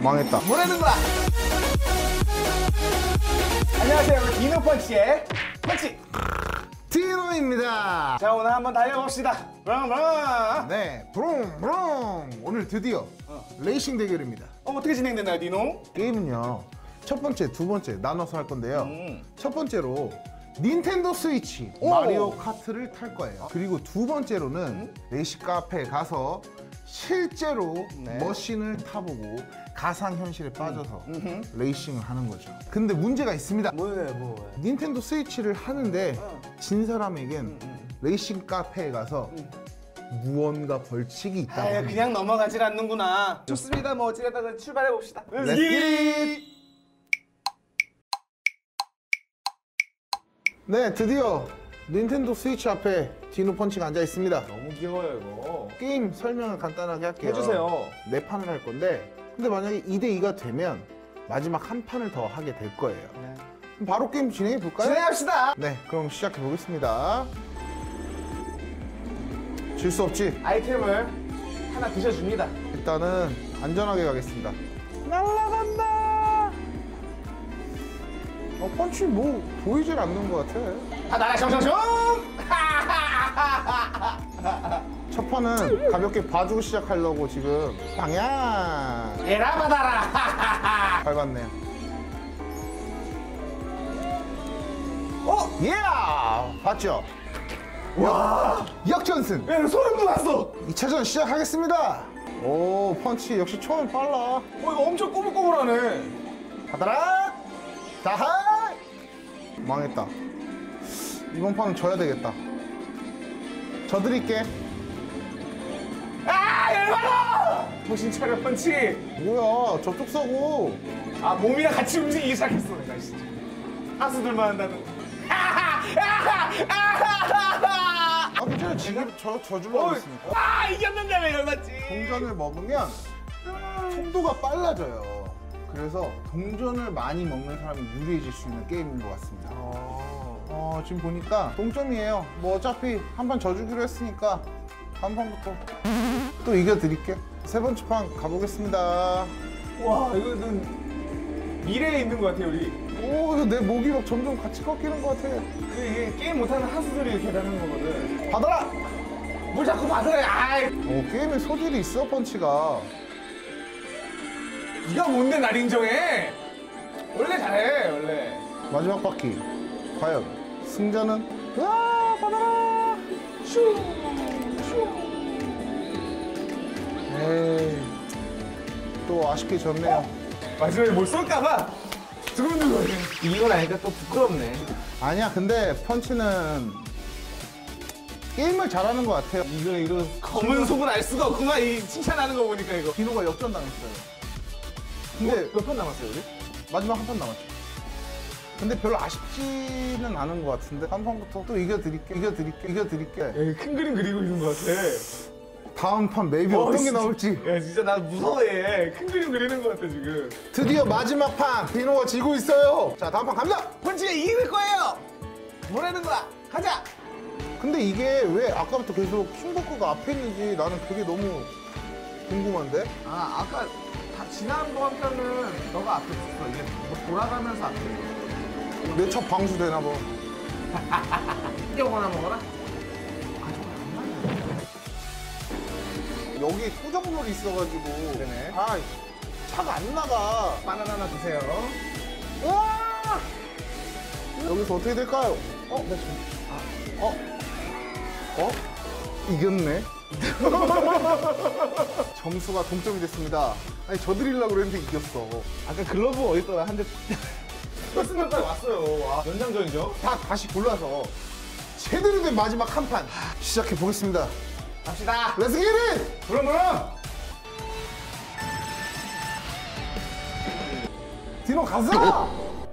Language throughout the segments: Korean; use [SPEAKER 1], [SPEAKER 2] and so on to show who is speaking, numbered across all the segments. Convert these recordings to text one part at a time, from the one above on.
[SPEAKER 1] 망했다.
[SPEAKER 2] 뭐라는 거야? 안녕하세요. 디노 펀치의 펀치.
[SPEAKER 1] 디노입니다.
[SPEAKER 2] 자, 오늘 한번 달려봅시다. 브랑브랑.
[SPEAKER 1] 네, 브롱브롱. 오늘 드디어 레이싱 대결입니다.
[SPEAKER 2] 어떻게 진행되나요, 디노?
[SPEAKER 1] 게임은요, 첫 번째, 두 번째 나눠서 할 건데요. 첫 번째로 닌텐도 스위치 마리오 카트를 탈 거예요. 그리고 두 번째로는 레이싱 카페에 가서 실제로 머신을 타보고 가상현실에 빠져서 레이싱을 하는 거죠. 근데 문제가 있습니다.
[SPEAKER 2] 뭐예요?
[SPEAKER 1] 닌텐도 스위치를 하는데 진 사람에겐 레이싱 카페에 가서 무언가 벌칙이 있다고
[SPEAKER 2] 아유,
[SPEAKER 1] 합니다.
[SPEAKER 2] 그냥 넘어가질 않는구나. 좋습니다. 뭐 어찌됐든 출발해 봅시다.
[SPEAKER 1] Let's get it! 네, 드디어 닌텐도 스위치 앞에 디노 펀치가 앉아 있습니다.
[SPEAKER 2] 너무 귀여워요, 이거.
[SPEAKER 1] 게임 설명을 간단하게 할게요.
[SPEAKER 2] 해주세요.
[SPEAKER 1] 네 판을 할 건데, 근데 만약에 2대2가 되면 마지막 한 판을 더 하게 될 거예요.
[SPEAKER 2] 네.
[SPEAKER 1] 그럼 바로 게임 진행해 볼까요?
[SPEAKER 2] 진행합시다.
[SPEAKER 1] 네, 그럼 시작해 보겠습니다. 질 수 없지.
[SPEAKER 2] 아이템을 하나 드셔줍니다.
[SPEAKER 1] 일단은 안전하게 가겠습니다. 날아간다. 펀치 뭐 보이질 않는 것 같아.
[SPEAKER 2] 하나라 정정정.
[SPEAKER 1] 첫 판은 가볍게 봐주고 시작하려고 지금 방향
[SPEAKER 2] 에라 받아라.
[SPEAKER 1] 밟았네요. 예! 봤죠?
[SPEAKER 2] 와,
[SPEAKER 1] 역전승!
[SPEAKER 2] 야, 소름 돋았어.
[SPEAKER 1] 2차전 시작하겠습니다. 오, 펀치 역시 처음엔 빨라.
[SPEAKER 2] 이거 엄청 꼬불꼬불하네.
[SPEAKER 1] 받아라! 자하! 망했다. 이번 판은 져야 되겠다. 져드릴게.
[SPEAKER 2] 아, 열받아! 정신 차려, 펀치.
[SPEAKER 1] 뭐야, 저쪽 서고.
[SPEAKER 2] 아, 몸이랑 같이 움직이기 시작했어, 내가 진짜. 하수들만 한다는.
[SPEAKER 1] 아, 괜찮아. 지금 져주려고 했으니까.
[SPEAKER 2] 아, 이겼는데 왜 열받지?
[SPEAKER 1] 동전을 먹으면 속도가 빨라져요. 그래서 동전을 많이 먹는 사람이 유리해질 수 있는 게임인 것 같습니다. 지금 보니까 동점이에요. 뭐 어차피 한 판 져주기로 했으니까 한 판부터 또 이겨드릴게. 세 번째 판 가보겠습니다.
[SPEAKER 2] 와, 이거는 미래에 있는 것 같아, 우리.
[SPEAKER 1] 오, 내 목이 막 점점 같이 꺾이는 것 같아.
[SPEAKER 2] 이게 게임 못하는 하수들이 계단하는 거거든.
[SPEAKER 1] 받아라!
[SPEAKER 2] 뭘 자꾸 받으래, 아이.
[SPEAKER 1] 게임에 소질이 있어, 펀치가.
[SPEAKER 2] 네가 뭔데 날 인정해? 원래 잘해, 원래.
[SPEAKER 1] 마지막 바퀴. 과연 승자는? 와, 받아라!
[SPEAKER 2] 슈, 슈.
[SPEAKER 1] 에이, 또 아쉽게 졌네요.
[SPEAKER 2] 마지막에 뭘 쏠까봐 두근두근. 이건 아니까 또 부끄럽네.
[SPEAKER 1] 아니야, 근데 펀치는 게임을 잘하는 것 같아요.
[SPEAKER 2] 이거 검은 속은 알 수가 없구만. 이 칭찬하는 거 보니까 이거.
[SPEAKER 1] 디노가 역전당했어요. 근데
[SPEAKER 2] 몇 판 남았어요, 우리?
[SPEAKER 1] 마지막 한 판 남았죠. 근데 별로 아쉽지는 않은 것 같은데 한 판부터 또 이겨드릴게.
[SPEAKER 2] 야, 큰 그림 그리고 있는 것 같아.
[SPEAKER 1] 다음 판 맵이 어떤 게
[SPEAKER 2] 진짜.
[SPEAKER 1] 나올지.
[SPEAKER 2] 야, 진짜 나 무서워해. 큰 그림 그리는 것 같아, 지금.
[SPEAKER 1] 드디어 마지막 판 디노가 지고 있어요. 자, 다음 판 갑니다.
[SPEAKER 2] 펀치가 이길 거예요. 뭐라는 거야? 가자.
[SPEAKER 1] 근데 이게 왜 아까부터 계속 킹버크가 앞에 있는지 나는 그게 너무 궁금한데.
[SPEAKER 2] 아까 다 지난번 편은 너가 앞에 있었어. 이게 뭐 돌아가면서 앞에 있어.
[SPEAKER 1] 내 첫 방수 되나 봐.
[SPEAKER 2] 이거나 먹어라.
[SPEAKER 1] 여기 소정물이 있어가지고.
[SPEAKER 2] 그러네.
[SPEAKER 1] 차가 안 나가.
[SPEAKER 2] 바나나 하나 드세요.
[SPEAKER 1] 우와! 여기서 어떻게 될까요? 이겼네. 점수가 동점이 됐습니다. 아니, 져드리려고 그랬는데 이겼어.
[SPEAKER 2] 아까 글러브 어딨더라? 한 대. 결승전까지 왔어요. 와, 연장전이죠?
[SPEAKER 1] 다시 골라서 제대로 된 마지막 한 판 시작해 보겠습니다.
[SPEAKER 2] 갑시다.
[SPEAKER 1] 렛츠 기 잇!
[SPEAKER 2] 그럼.
[SPEAKER 1] 디노 가자!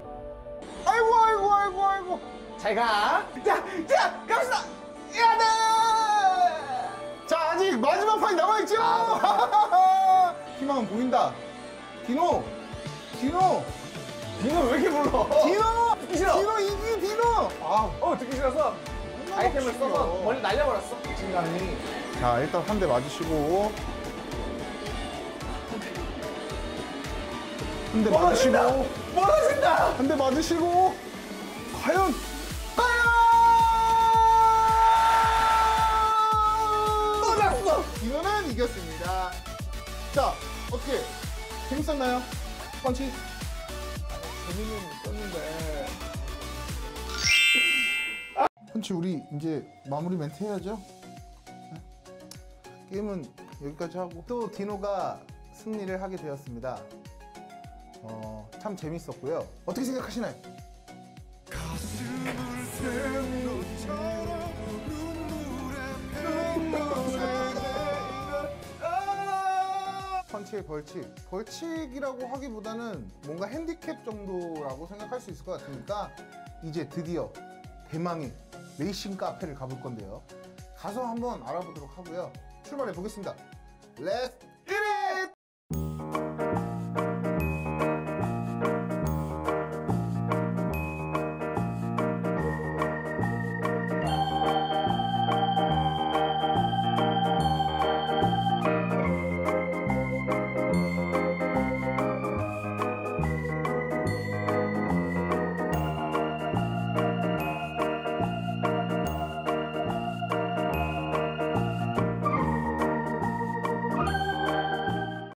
[SPEAKER 1] 아이고.
[SPEAKER 2] 잘 가. 자, 갑시다. 야다.
[SPEAKER 1] 자, 아직 마지막 판이 남아있죠? 희망은 보인다. 디노
[SPEAKER 2] 왜 이렇게 불러? 듣기 싫어.
[SPEAKER 1] 디노 이기 디노!
[SPEAKER 2] 듣기 싫어서 아이템을 써서 멀리 날려버렸어. 진감이.
[SPEAKER 1] 자, 일단 한 대 맞으시고. 한 대 맞으시고
[SPEAKER 2] 멀어진다.
[SPEAKER 1] 한 대 맞으시고 과연
[SPEAKER 2] 또 났어.
[SPEAKER 1] 이거는 이겼습니다. 자, 어떻게 재밌었나요? 펀치?
[SPEAKER 2] 재미는 있었는데.
[SPEAKER 1] 펀치 우리 이제 마무리 멘트 해야죠. 네? 게임은 여기까지 하고 또 디노가 승리를 하게 되었습니다. 참 재밌었고요. 어떻게 생각하시나요? 펀치의 벌칙이라고 하기보다는 뭔가 핸디캡 정도라고 생각할 수 있을 것 같으니까 이제 드디어 대망의 레이싱 카페를 가볼 건데요. 가서 한번 알아보도록 하고요. 출발해 보겠습니다. 렛츠